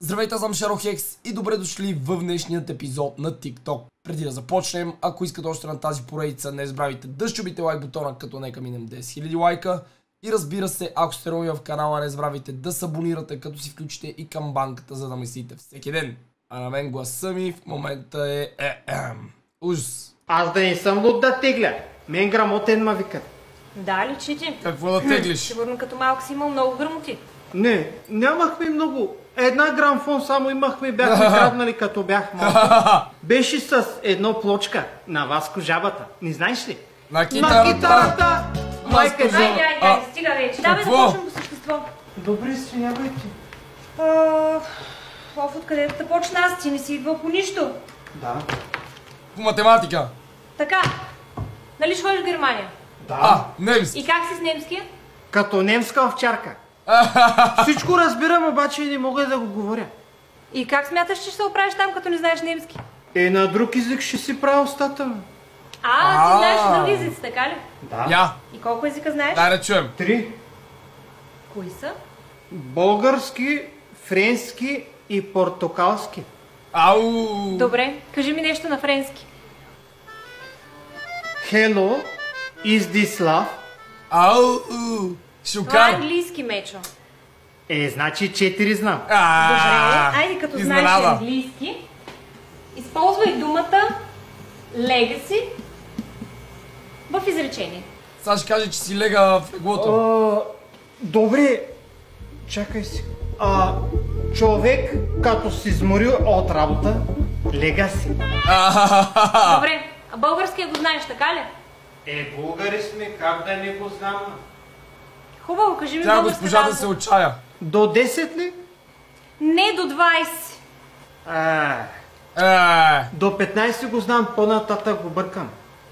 Здравейте, аз съм Шарохекс и добре дошли в днешният епизод на TikTok. Преди да започнем, ако искате още на тази поредица, не забравяйте да щупите лайк бутона, като нека минем 10 000 лайка. И разбира се, ако сте нови в канала, не забравяйте да се абонирате, като си включите и камбанката, за да мислите всеки ден. А на мен гласа ми в момента е ужас. Аз да не съм луд да тегля. Мен грамотен ма викат. Да, личи ти. Какво да теглиш? Сигурно като малко си имал много грамоти. Не, нямахме много. Една грамфон само имахме, бяхме краднали като бях малко. Беше с едно плочка на Васко жабата. Не знаеш ли? На китарата! Майка Васко жаба. Айде, стига вече. Давай да Какво? почнем по същество. Добре, свинявайте. Откъде да почна аз? Ти не си идвал по нищо. Да. По математика. Така, нали ще ходиш в Германия? Да. Немски. И как си с немския? Като немска овчарка. Всичко разбирам, обаче не мога да го говоря. И как смяташ, че ще се оправиш там, като не знаеш немски? На друг език ще си правя устата. Ти знаеш други езици, така ли? Да. Я, И колко езика знаеш? дай да чуем. 3. Кои са? Български, френски и португалски. Ау! Добре, кажи ми нещо на френски. Hello, is this love? Ау! Това е Шукар! английски, Мечо. Значи 4 знам. Добре, айде като знаеш изненада. английски, използвай думата legacy в изречение. Сега ще каже, че си лега в леглото. Добре, чакай си. Човек, като си изморил от работа, лега си. Добре, а българския го знаеш, така ли? Българи сме, как да не го знам? Хубаво, кажи ми Тя българска госпожата се азбука. отчая. До 10 ли? Не до 20. До 15 го знам, по-нататък го бъркам.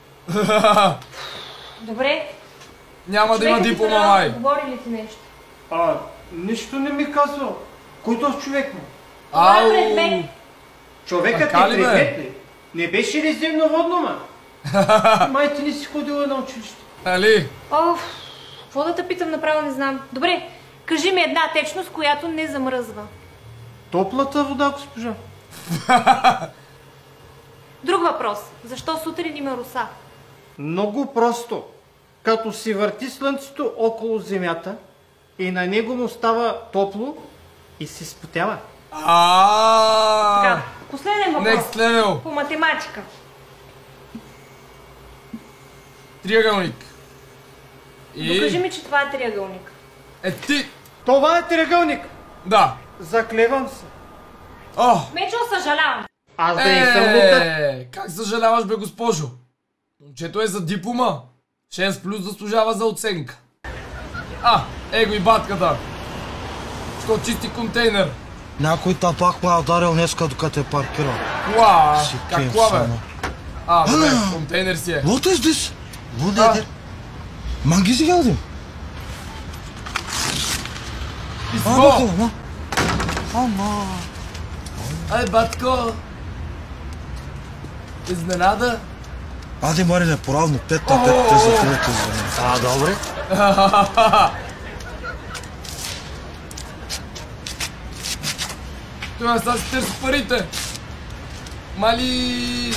Добре. Няма да има Човекът ти диплома, трябва май. да говори ли ти нещо? Нищо не ми казва. Кой този човек му? Това е предмет. Човекът Така е ли, бе? предмет ли? Не беше ли земноводно, ма? Май ти не си ходила на училище. Али? Какво да те питам, направо не знам. Добре, кажи ми една течност, която не замръзва. Топлата вода, госпожа. Друг въпрос. Защо сутрин има роса? Много просто. Като си върти слънцето около земята и на него му става топло и се спотява. Така, последен въпрос. Next level. По математика. Триъгълник. Докажи ми, че това е триъгълник. Ти! Това е триъгълник. Да. Заклевам се. Мечо, съжалявам. Аз да не съм лута. Как съжаляваш, бе, госпожо? Момчето е за диплома. 6 плюс заслужава за оценка. Его и батката. Що чисти контейнер? Някой тапак ме ударил днеска, докато е паркирал. Каква, бе? Добре, контейнер си е. What is this? What? Мангизи geldim. Писмо! Ама. Ай, батко! Изненада? Аде, Марине, поравно 5 на 5 те за трето звъни. Добре. Това сега си търси парите. Мали!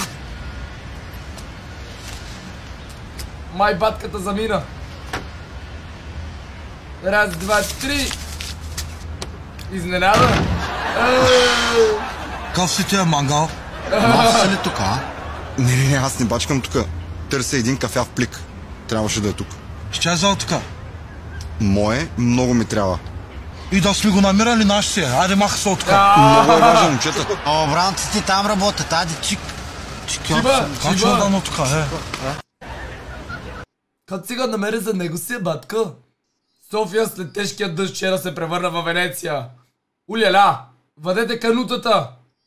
Май батката замина. Раз, два, три. Изненада. Кав си тия мангал? Маф си ли тук, Не, аз не бачкам тук. Търся един кафяв плик. Трябваше да е тук. Ще е взел тук. Мое много ми трябва. И да сме го намирали наш си. Айде, маха се от тук. Много е важен, момчета. Бранци ти там работят, ади чик. Чиба, Как ще дано тук, Като сега намери за него си, батка. София след тежкия дъжд вчера се превърна във Венеция. Уляля, въдете канутата.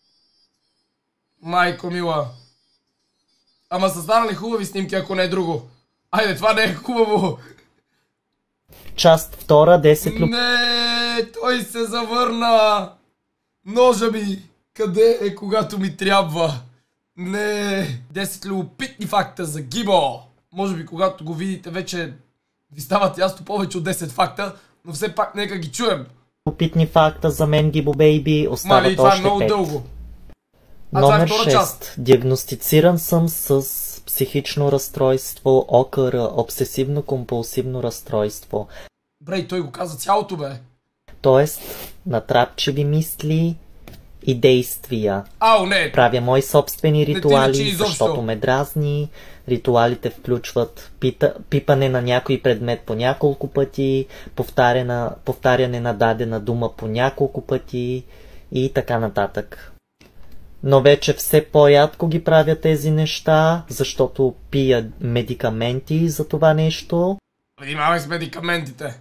Майко мила. Ама са станали хубави снимки, ако не е друго. Айде, това не е хубаво. Част втора, 10 Не, той се завърна. Ножа ми. Къде е, когато ми трябва? Не. 10 любопитни факта за Гибо. Може би, когато го видите, вече ви стават ясно повече от 10 факта, но все пак нека ги чуем. Опитни факта за мен, Гибо Бейби, остават Мали, това е още много 5. дълго. Номер втора 6. част. Диагностициран съм с психично разстройство, ОКР, обсесивно-компулсивно разстройство. Брей, той го каза цялото, бе. Тоест, натрапчиви мисли и действия. Ау, не. Правя мои собствени ритуали, изобщо. защото ме дразни. Ритуалите включват пипане на някой предмет по няколко пъти, повтаряне на дадена дума по няколко пъти и така нататък. Но вече все по-рядко ги правя тези неща, защото пия медикаменти за това нещо. Внимавай с медикаментите.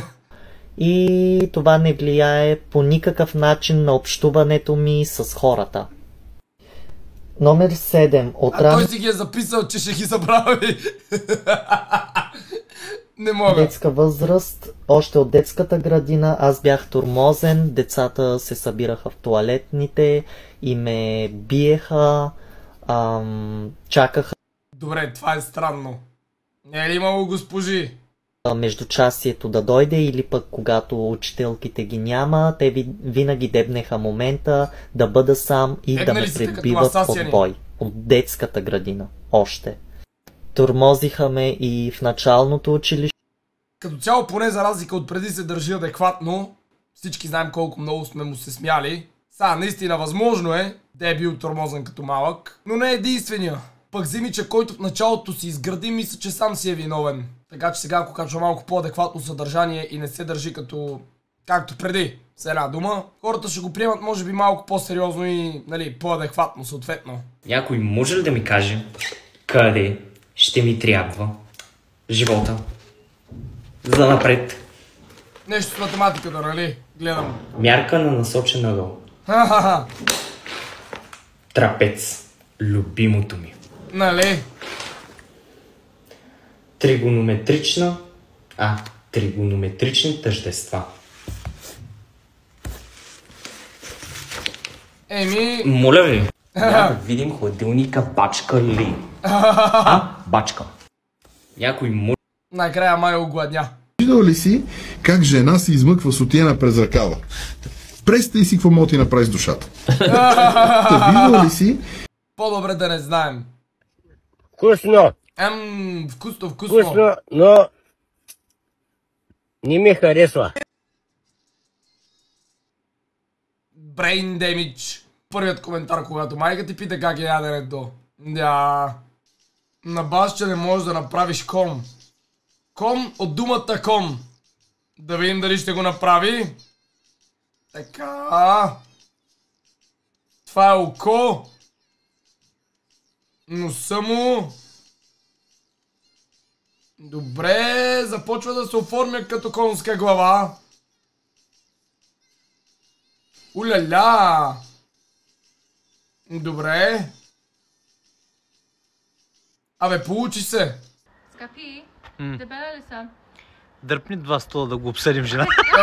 И това не влияе по никакъв начин на общуването ми с хората. Номер 7. Той си ги е записал, че ще ги забрави. Не мога. Детска възраст. Още от детската градина аз бях тормозен. Децата се събираха в тоалетните и ме биеха. Чакаха. Добре, това е странно. Не е ли имало госпожи? Междучасието да дойде или пък когато учителките ги няма, те винаги дебнеха момента да бъда сам и да ме пребиват от бой. От детската градина. Още. Тормозиха ме и в началното училище. Като цяло, поне за разлика от преди, се държи адекватно. Всички знаем колко много сме му се смяли. Сега, наистина възможно е да е бил тормозен като малък, но не е единствения. Пък Зимича, който в началото си изгради, мисля, че сам си е виновен. Така че сега, ако качва малко по-адекватно съдържание и не се държи както преди, с една дума, хората ще го приемат може би малко по-сериозно и, нали, по-адекватно съответно. Някой може ли да ми каже къде ще ми трябва живота за напред? Нещо с математиката, нали? Гледам. Мярка на насочен ъгъл. Трапец. Любимото ми. Нали? Тригонометрични тъждества. Моля ви. Да видим хладилника бачка ли? Бачка. Някой може... Накрая май огладня. Виждал ли си как жена си измъква сутиена през ръкава? Представи си какво мога ти направи с душата. Виждал ли си? По-добре да не знаем. Вкусно. Вкусно. Вкусно, но не ми харесва. Brain damage. Първият коментар, когато майка ти пита как е яденето. Да. На база, че не можеш да направиш ком. Ком от думата ком. Да видим дали ще го направи. Така. Това е око. Носа му. Добре, започва да се оформя като конска глава. Уляля. Добре. Абе, получи се. Скъпи, дебела ли са? Дърпни 2 стола да го обсъдим, жена.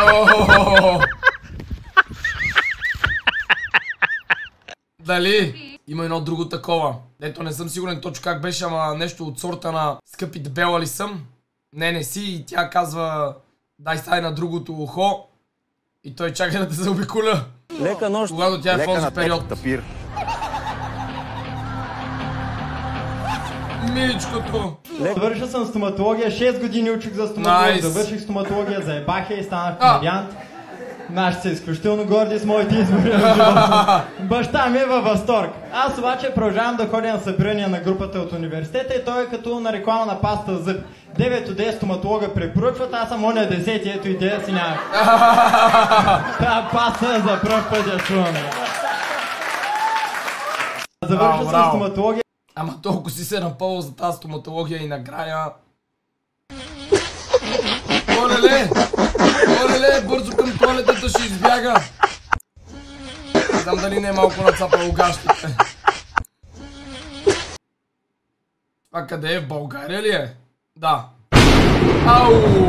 Дали? Има едно друго такова. Ето, не съм сигурен точно как беше, ама нещо от сорта на скъпи, дебела ли съм? Не си. И тя казва, дай стай на другото ухо. И той чака да те заобиколя. Лека нощ. Когато тя е в този период. Тапир. Миличкото. Завършил съм стоматология, 6 години учих за стоматолог, завърших стоматология, заебах и станах комедиант. Нашите са изключително горди с моите избори на живота. Баща ми е във възторг. Аз обаче продължавам да ходя на събирания на групата от университета и той е като на рекламна паста зъб. 9 от 10 стоматолога препоръчват, аз съм оня 10, ето идея си нямах. Та паста за пръв път я чувам. Завършил съм стоматология. Ама толкова си се напълва за тази стоматология и накрая... Олеле, бързо към туалетата ще избяга. Не знам дали не е малко нацапало гащите. Това къде е? В България ли е? Да. Ау!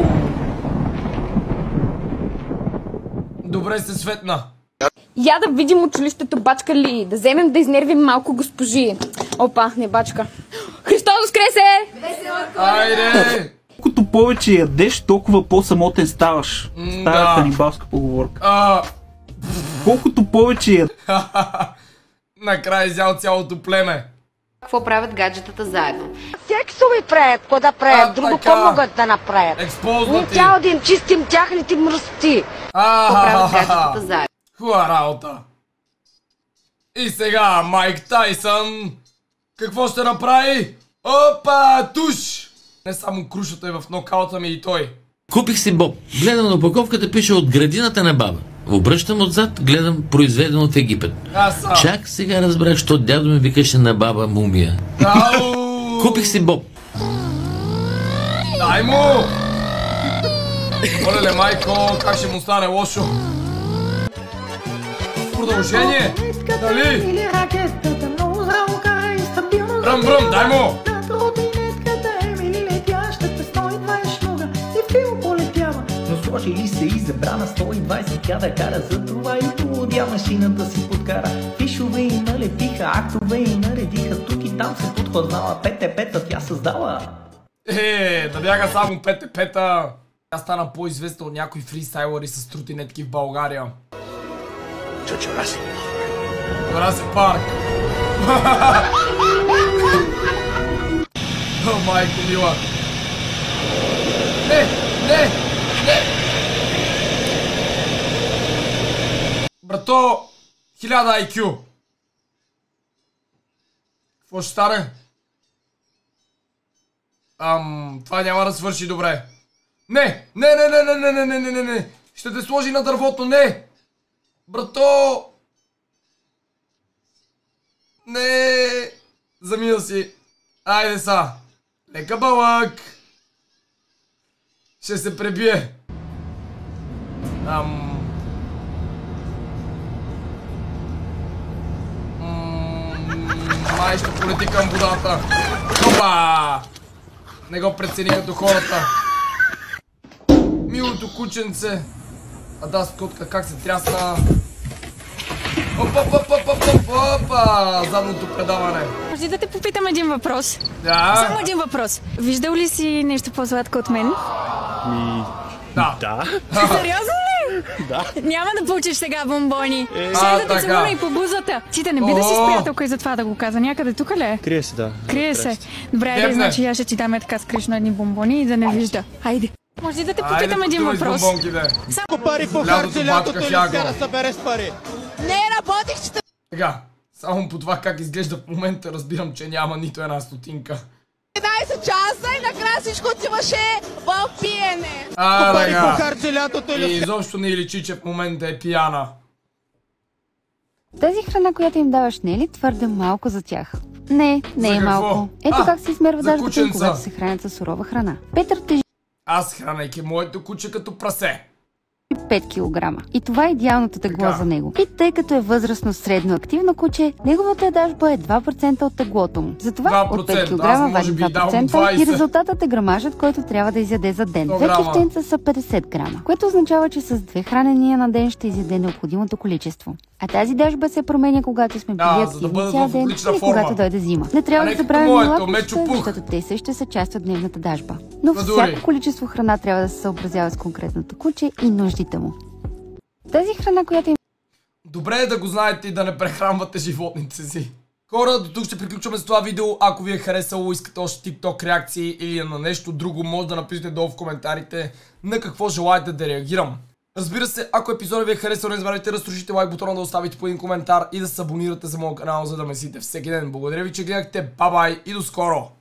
Добре се светна. Я да видим училището бачка ли, да вземем да изнервим малко госпожи. Опа, не бачка. Христос воскресе! Айде! Колкото повече ядеш, толкова по-самотен ставаш. Стара канибалска поговорка. Колкото повече ядеш... Накрая изял цялото племе. Какво правят гаджетата заедно? Сексови правят, какво да правят, друго какво могат да направят. Експознати. Цял ден чистим тяхните мръсти. Какво правят гаджетата заедно? Хуа работа. И сега Майк Тайсън какво ще направи? Опа, туш! Не само крушата е в нокаута ми и той. Купих си боб. Гледам на опаковката, пише от градината на баба. Обръщам отзад, гледам произведено в Египет. Чак сега разбрах, що дядо ми викаше на баба мумия. Купих си боб. Дай му! Олеле, майко, как ще му стане лошо? Продължение? Дали? Бръм, бръм, дай му! Сложили се и забрана 120 тя да кара, за това и полудя машината си подкара. Фишове и налепиха, актове и наредиха, тук и там се подхвърнала, ПТП-та тя създала. Да бяга само ПТП-та. Тя стана по-известна от някои фристайлъри с тротинетки в България. Чучураси. Чучураси парк. О, майко мила. Не, не, не. Брато, 1000 IQ. Какво ще стане? Това няма да свърши добре. Не, не, не, не, не, не, не, не, не, не. Ще те сложи на дървото, не. Брато. Не. Замина си. Айде са. Лека балък. Ще се пребие. Май ще полети към водата. Опа! Не го прецени като хората. Милото кученце. А да, скотка, как се трясна. Опа! Задното предаване. Може да те попитам един въпрос? Да. Само един въпрос. Виждал ли си нещо по-сладко от мен? Да. Сериозно ли? Да. Няма да получиш сега бомбони. Ще да те целуна и по бузата. Ти да не би да си с приятелка и затова да го каза. Някъде тук ли е? Крие се, да. Крие се. Добре, значи я ще ти даме така скришно едни бомбони и да не вижда. Хайде. Може да те попитам един въпрос? Само пари похарчи лятото или сега да събереш пари? Не работих, че... Сега, само по това как изглежда в момента разбирам, че няма нито една стотинка. 11 часа и накрая всичко отиваше в пиене. Пари похарчи лятото или... И изобщо не личи, че в момента е пияна. Тази храна, която им даваш, не е ли твърде малко за тях? Не, не е малко. Ето как се измерва даждата им, когато се хранят със сурова храна. Петър тежи аз хранайки моето куче като прасе. 5 кг. И това е идеалното тегло за него. И тъй като е възрастно средно активно куче, неговата дажба е 2% от теглото му. Затова от 5 кг вади 2% и резултатът е грамажът, който трябва да изяде за ден. 2 кифтенца са 50 грама, което означава, че с 2 хранения на ден ще изяде необходимото количество. А тази дажба се променя, когато сме били активни цял ден или когато дойде зима. Не трябва да забравяме лапичета, защото те също са част от дневната дажба. Но всяко количество храна трябва да се съобразява с конкретното куче и нуждите му. Тази храна, която им... Добре е да го знаете и да не прехранвате животните си. Хора, до тук ще приключваме с това видео. Ако ви е харесало, искате още TikTok реакции или на нещо друго, може да напишете долу в коментарите на какво желаете да реагирам. Разбира се, ако епизодът ви е харесал, не забравяйте да разрушите лайк бутона, да оставите по един коментар и да се абонирате за моят канал, за да ме следите всеки ден. Благодаря ви, че гледахте. Бай-бай и до скоро!